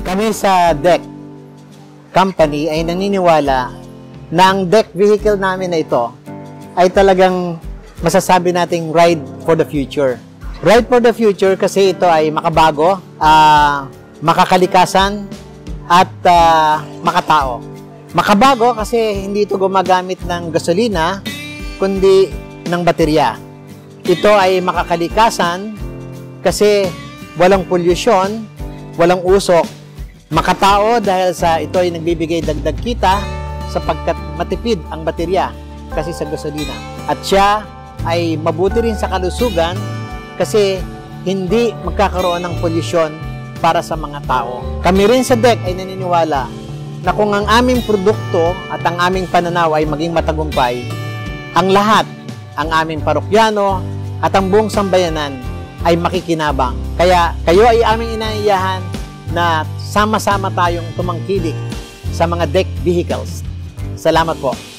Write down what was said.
Kami sa DEC Company ay naniniwala na ang DEC vehicle namin na ito ay talagang masasabi nating ride for the future. Ride for the future kasi ito ay makabago, makakalikasan, at makatao. Makabago kasi hindi ito gumagamit ng gasolina, kundi ng baterya. Ito ay makakalikasan kasi walang polusyon, walang usok. Makatao dahil sa ito ay nagbibigay dagdag kita sapagkat matipid ang baterya kasi sa gasolina. At siya ay mabuti rin sa kalusugan kasi hindi magkakaroon ng polusyon para sa mga tao. Kami rin sa DEC ay naniniwala na kung ang aming produkto at ang aming pananaw ay maging matagumpay, ang lahat, ang aming parokyano at ang buong sambayanan ay makikinabang. Kaya kayo ay aming inaayahan na sama-sama tayong tumangkilik sa mga DEC vehicles. Salamat po.